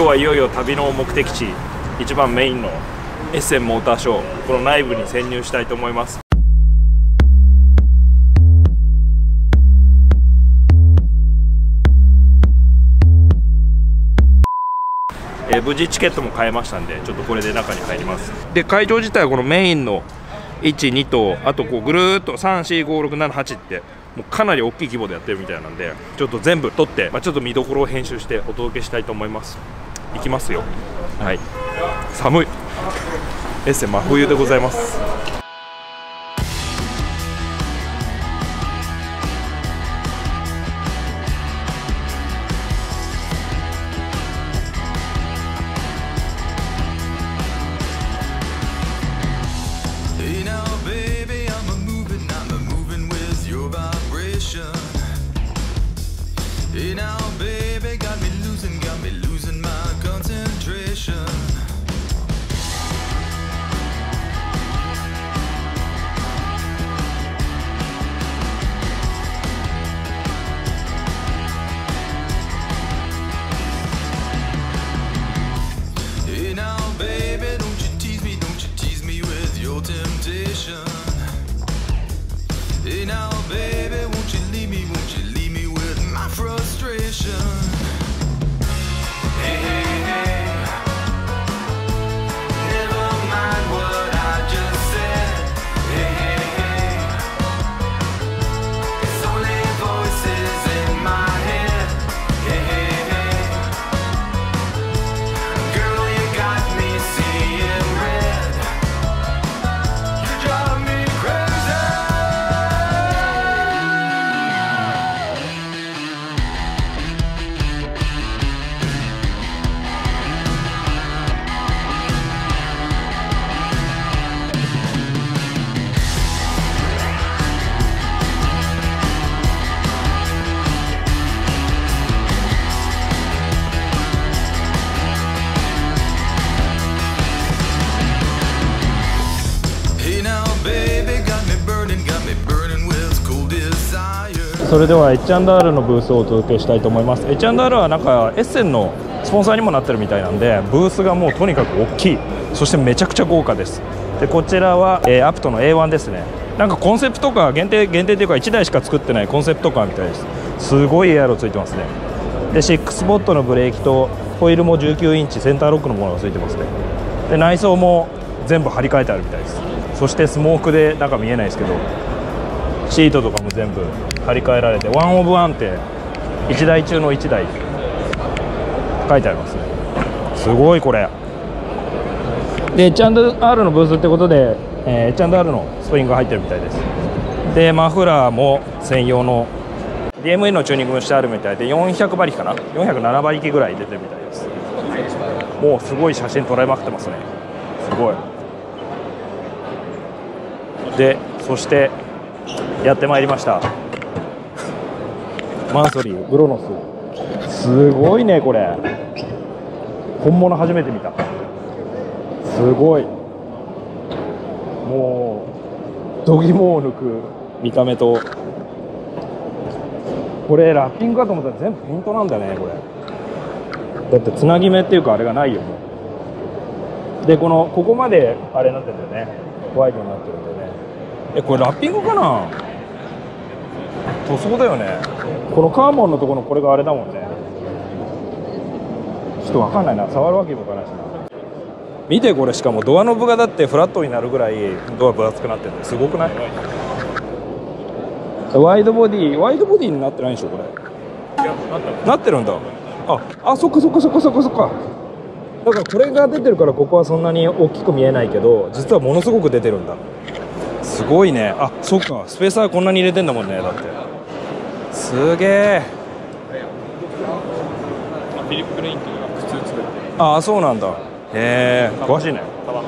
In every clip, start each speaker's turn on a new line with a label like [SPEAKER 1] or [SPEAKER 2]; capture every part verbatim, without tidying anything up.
[SPEAKER 1] 今日はいよいよ旅の目的地、一番メインのエッセンモーターショー、この内部に潜入したいと思います。えー、無事チケットも買えましたんで、ちょっとこれで中に入ります。で、会場自体はこのメインのいち、にと、あとこうぐるーっとさん、よん、ご、ろく、なな、はちってもうかなり大きい規模でやってるみたいなんで、ちょっと全部撮って、まあ、ちょっと見どころを編集してお届けしたいと思います。行きますよ。はい、寒い。エッセン真冬でございます。
[SPEAKER 2] Hey now, baby, won't you leave me, won't you leave me with my frustration? Hey, hey, hey, never mind what I just said. Hey, hey, hey, it's only voices in my head. Hey, hey, hey, girl, you got me seeing red. You drive me crazy. Hey now, baby, got me burning, got me burning with cold desire.
[SPEAKER 1] それでは エイチアンドアール のブースをお届けしたいと思います。 エイチアンドアール はなんかエッセンのスポンサーにもなってるみたいなんで、ブースがもうとにかく大きい、そしてめちゃくちゃ豪華です。でこちらは、えー、アプトの エーワン ですね。なんかコンセプトカー限定限定というかいちだいしか作ってないコンセプトカーみたいです。すごいエアロついてますね。でシックスボットのブレーキとホイールもじゅうきゅうインチセンターロックのものがついてますね。で内装も全部張り替えてあるみたいです。そしてスモークで中見えないですけど、シートとかも全部張り替えられて、ワンオブワンっていちだい中のいちだい書いてありますね。すごいこれで エイチアンドアール のブースってことで、えー、エイチアンドアール のスプリングが入ってるみたいです。でマフラーも専用の ディーエムイー のチューニングもしてあるみたいで、よんひゃくばりきかな、よんひゃくななばりきぐらい出てるみたいです。もうすごい写真撮られまくってますね。すごい。でそしてやってまいりました、マンソリーブロノス。すごいねこれ、本物初めて見た。すごい、もう度肝を抜く見た目と、これラッピングかと思ったら全部ペイントなんだねこれ。だってつなぎ目っていうかあれがないよ。でこのここまであれになってるんだよね、ワイドになってるんでね。えこれラッピングかな、塗装だよね。このカーボンのところのこれがあれだもんね。ちょっと分かんないな、触るわけにもいかないしな。見てこれ、しかもドアノブがだってフラットになるぐらいドア分厚くなってるんですごくない？ワイドボディワイドボディになってないでしょこれ。いやなってなってるんだ。ああ、そっかそっかそっかそっかそっか。だからこれが出てるからここはそんなに大きく見えないけど、実はものすごく出てるんだ。すごいね。あ、そっか、スペーサーこんなに入れてんだもんね。だってすげえ。フィリップ・レインっていうのが普通作ってる。ああ、そうなんだ。へえ、詳しいね。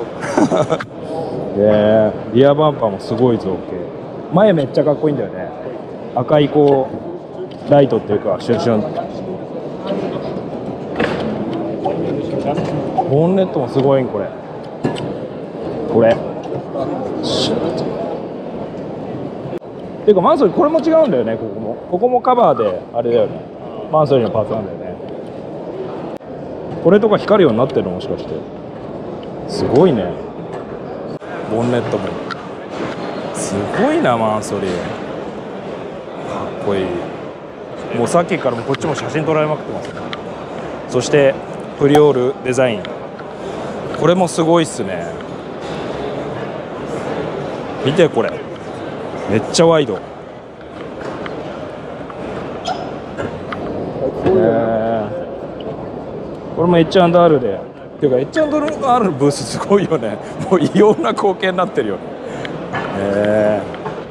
[SPEAKER 1] へえ、リアバンパーもすごい造形。前めっちゃかっこいいんだよね。赤いこうライトっていうかシュンシュン。ボンネットもすごいんこれ。これ。ていうかマンソリーこれも違うんだよね。ここもここもカバーであれだよね。マンソリーのパーツなんだよね。 これとか光るようになってるのもしかして。すごいね。ボンネットもすごいな、マンソリーかっこいい。もうさっきからもこっちも写真撮られまくってますね。そしてプリオールデザイン、これもすごいっすね。見てこれ、めっちゃワイド。えー、これも エイチアンドアール で、っていうか エイチアンドアール のブースすごいよね。もう異様な光景になってるよね。え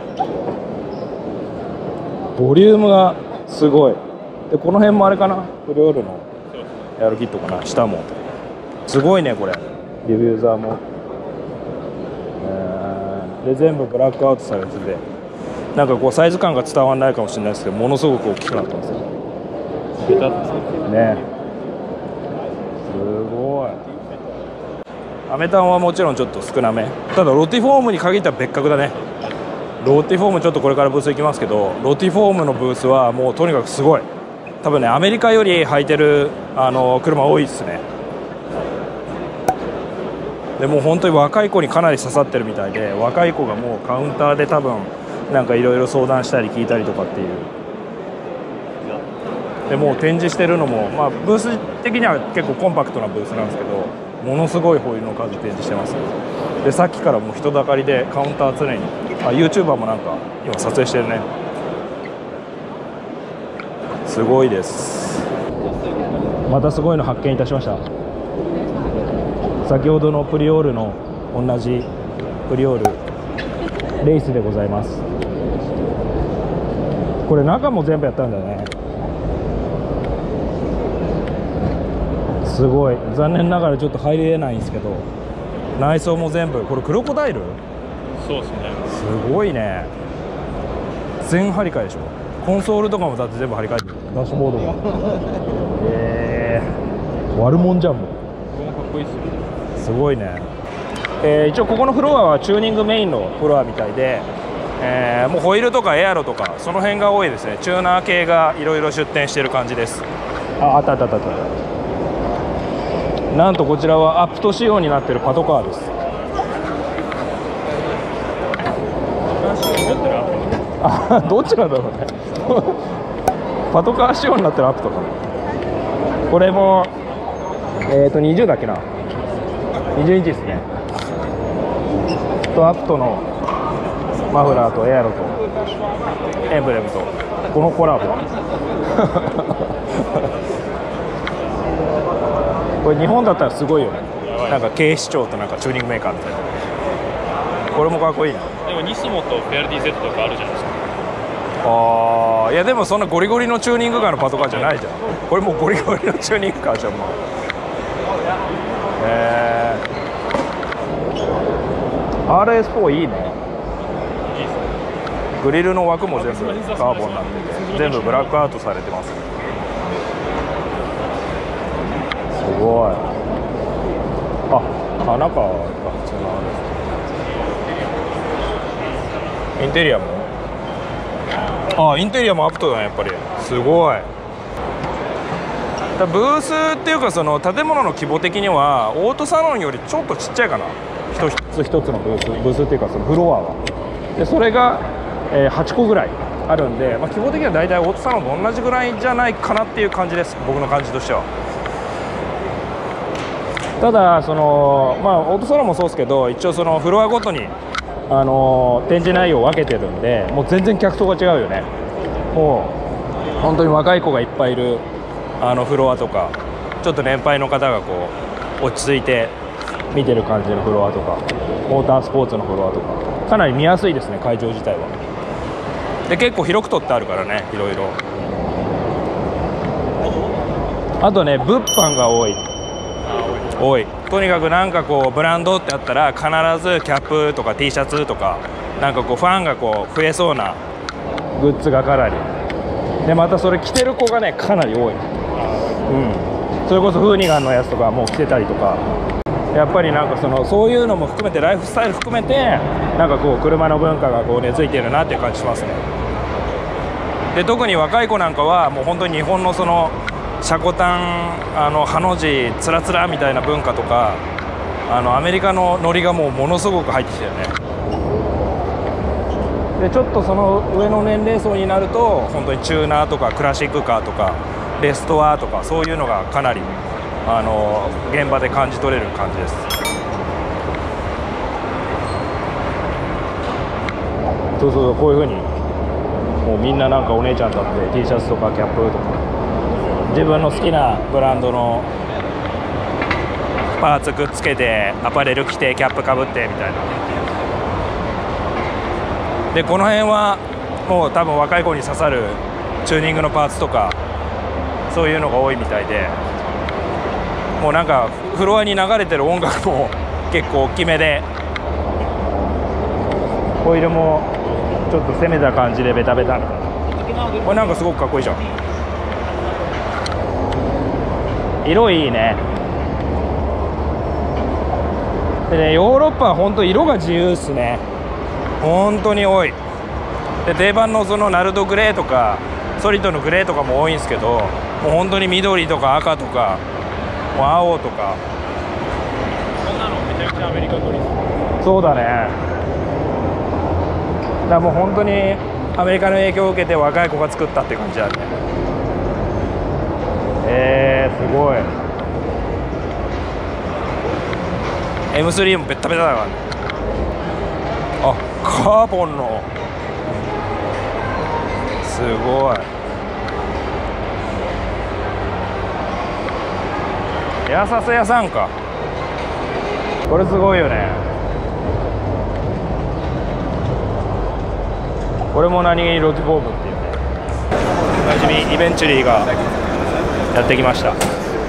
[SPEAKER 1] ー、ボリュームがすごい。でこの辺もあれかな、プリオールのエアロキットかな、下もすごいね。これディフューザーも、えー、で全部ブラックアウトされてて、なんかこうサイズ感が伝わらないかもしれないですけど、ものすごく大きくなってますよね。すごい。アメタンはもちろんちょっと少なめ。ただロティフォームに限ったら別格だね。ロティフォームちょっとこれからブース行きますけど、ロティフォームのブースはもうとにかくすごい。多分ね、アメリカより履いてるあの車多いですね。でもう本当に若い子にかなり刺さってるみたいで、若い子がもうカウンターで多分なんかいろいろ相談したり聞いたりとかっていう。でもう展示してるのも、まあ、ブース的には結構コンパクトなブースなんですけど、ものすごいホイールの数展示してます。でさっきからもう人だかりでカウンター常に、あ YouTuber もなんか今撮影してるね。すごいです。またすごいの発見いたしました。先ほどのプリオールの同じプリオールレースでございます。これ中も全部やったんだよね。すごい。残念ながらちょっと入れないんですけど、内装も全部これクロコダイル。
[SPEAKER 3] そうですね。
[SPEAKER 1] すごいね。全張り替えでしょ。コンソールとかもだって全部張り替えてる。ダッシュボードもえー、悪もんじゃんもう。
[SPEAKER 3] これもかっこいいっすね。
[SPEAKER 1] すごいね。えー、一応ここのフロアはチューニングメインのフロアみたいで、えー、もうホイールとかエアロとかその辺が多いですね。チューナー系がいろいろ出店してる感じです。あ、あったあったあったあった。なんとこちらはアップト仕様になってるパトカーです。あ、どっちなんだろうね。パトカー仕様になってるアップとか、これもえっとにじゅうだっけな、にじゅうインチですね。とアップとのマフラーとエアロとエンブレムとこのコラボこれ日本だったらすごいよね。なんか警視庁となんかチューニングメーカーみたいな。これもかっこいいな。
[SPEAKER 3] でもニスモとフェアルディ Z とかあるじゃないですか。
[SPEAKER 1] ああ、いやでもそんなゴリゴリのチューニングカーのパトカーじゃないじゃん。これもうゴリゴリのチューニングカーじゃんもう。えー、アールエスフォー いいね。
[SPEAKER 3] いいっすね。
[SPEAKER 1] グリルの枠も全部カーボンになってて、全部ブラックアウトされてます。すごい。あ、花か。普通のあれ。インテリアも。あ、インテリアもアップトだね、やっぱり。すごい。だブースっていうか、その建物の規模的にはオートサロンよりちょっとちっちゃいかな。一つ一つのブース、ブースっていうかそのフロアは。でそれが、えー、はちこぐらいあるんで、まあ、規模的には大体オートサロンと同じぐらいじゃないかなっていう感じです、僕の感じとしては。ただその、まあ、オートサロンもそうですけど、一応そのフロアごとにあの展示内容を分けてるんで、もう全然客層が違うよね。もう本当に若い子がいっぱいいるあのフロアとか、ちょっと年配の方がこう落ち着いて見てる感じのフロアとか、モータースポーツのフロアとかかなり見やすいですね、会場自体は。で結構広く取ってあるからね、いろいろ。あとね、物販が多い多い。とにかくなんかこうブランドってあったら必ずキャップとか T シャツとか、なんかこうファンがこう増えそうなグッズがかなりで、またそれ着てる子がねかなり多い。うん、それこそフーニガンのやつとかもう着てたりとか、やっぱりなんかそのそういうのも含めて、ライフスタイル含めてなんかこう車の文化がこう根付いてるなっていう感じしますね。で特に若い子なんかはもう本当に日本のそのシャコタン、あのハの字つらつらみたいな文化とか、あのアメリカのノリがもうものすごく入ってきたよね。でちょっとその上の年齢層になると本当にチューナーとかクラシックカーとかレストアとかそういうのがかなりあの現場で感じ取れる感じです。そうそうそう、こういう風にもうみんななんかお姉ちゃんだって T シャツとかキャップとか自分の好きなブランドのパーツくっつけてアパレル着てキャップかぶってみたいな。でこの辺はもう多分若い子に刺さるチューニングのパーツとかそういうのが多いみたいで、もうなんかフロアに流れてる音楽も結構大きめで、ホイールもちょっと攻めた感じでベタベタみたいな。これなんかすごくかっこいいじゃん。色いいね。でね、ヨーロッパは本当色が自由っすね。本当に多い。で定番のそのナルドグレーとかソリッドのグレーとかも多いんですけど、もう本当に緑とか赤とかもう青とか。
[SPEAKER 3] こんなのめちゃくちゃアメリカ撮りです。
[SPEAKER 1] そうだね。だからもう本当にアメリカの影響を受けて若い子が作ったって感じだね。えー、すごい。 エムスリー もベッタベタだからね。あ、カーボンのすごい。エアサス屋さんか。これすごいよね。これも何気にロティフォームっていうね、おなじみイベンチュリーがやってきました。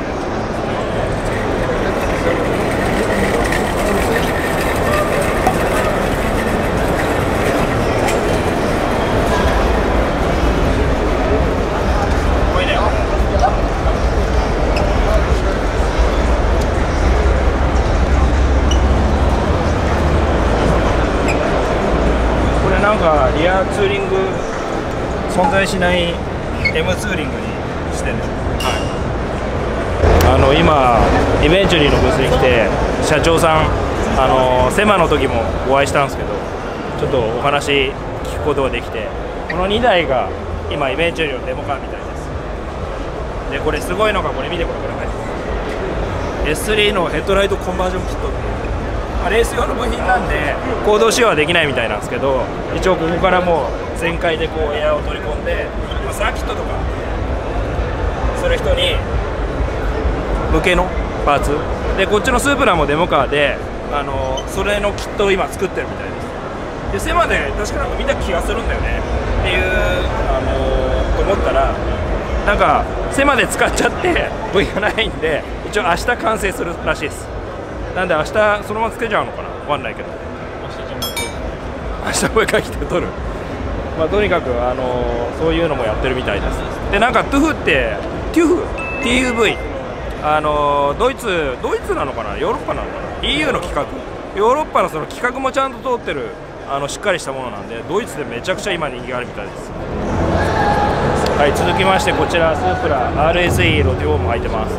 [SPEAKER 1] なんかリアツーリング存在しない エム ツーリングにしてね、はい、あの今イベンチュリーのブースに来て社長さん、あのセマの時もお会いしたんですけど、ちょっとお話聞くことができて、このにだいが今イベンチュリーのデモカーみたいです。でこれすごいのが、これ見てください。 エススリー のヘッドライトコンバージョンキットっていう、まあレース用の部品なんで行動使用はできないみたいなんですけど、一応ここからもう全開でこうエアを取り込んで、まあ、サーキットとかする人に向けのパーツで、こっちのスープラもデモカーで、あのそれのキットを今作ってるみたいです。でセマで確かなんか見た気がするんだよねっていう、あのー、と思ったら、なんかセマで使っちゃって部品がないんで、一応明日完成するらしいです。なんで明日そのままつけちゃうのかな、わかんないけど、明日これから来て撮る。まあとにかく、あのー、そういうのもやってるみたいです。でなんかトゥフってテュフ ティーユーブイ、あのー、ドイツドイツなのかな、ヨーロッパなのかな、 イーユー の規格、ヨーロッパのその規格もちゃんと通ってる、あのしっかりしたものなんで、ドイツでめちゃくちゃ今人気があるみたいです。はい、続きましてこちらスープラ アールエスイー ロティフォーム入ってます。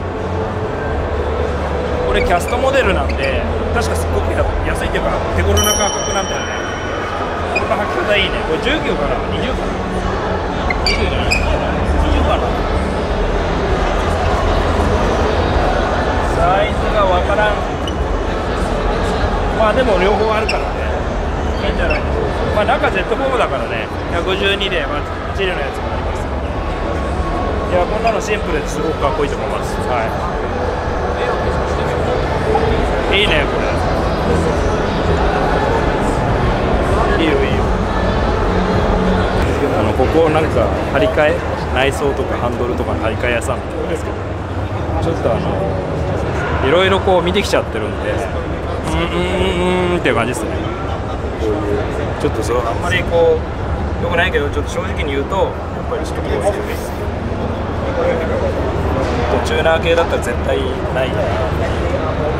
[SPEAKER 1] これキャストモデルなんで、確かすっごく安いっていうか手頃な価格なんだよね。これの履き方いいね。これじゅうきゅうかな、にじゅうかな、にじゅうじゃない、にじゅうかな、サイズがわからん。まあでも両方あるからね、いいんじゃないでしょうか。まあ中 Z フォームだからね、ひゃくごじゅうにで、まあ、チルのやつもあります。いや、こんなのシンプルですごくかっこいいと思います。はい、いいね、これ。いいよ、いいよ。あの、ここなんか張り替え、内装とかハンドルとかの張り替え屋さんみたいですけど、ちょっとあのいろいろこう見てきちゃってるんで、うんうんうんうんっていう感じですね。ちょっとそう、あんまりこうよくないけど、ちょっと正直に言うと、やっぱりちょっとこうチューナー系だったら絶対ないから、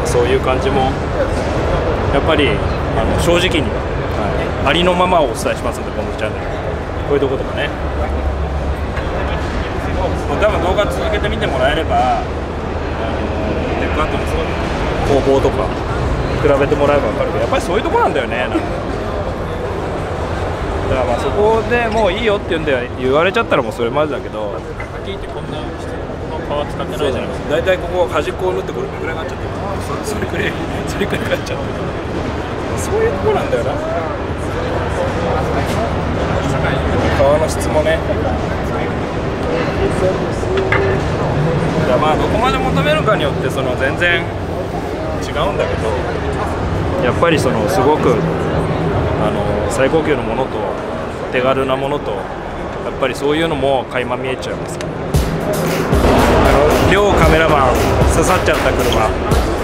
[SPEAKER 1] そういう感じもやっぱりあの正直に、はい、ありのままをお伝えしますので、このチャンネルこういうとことかね。 もう多分動画続けてみてもらえれば、あのデックアントの工法とか比べてもらえば分かるけど、やっぱりそういうとこなんだよね。なんかだからまあそこでもういいよって言うんで言われちゃったらもうそれまでだけど、
[SPEAKER 3] 秋ってこんなこの皮使ってない
[SPEAKER 1] そうじゃないですか。大体ここ端っこを縫ってこれぐらいになっちゃってる、そそれくらいそれくらいになっちゃってる、そういうとこなんだよな。皮の質もね、だまあどこまで求めるかによってその全然違うんだけど、やっぱりそのすごくあの最高級のものと手軽なものと、やっぱりそういうのも垣間見えちゃいます。あの両カメラマン刺さっちゃった車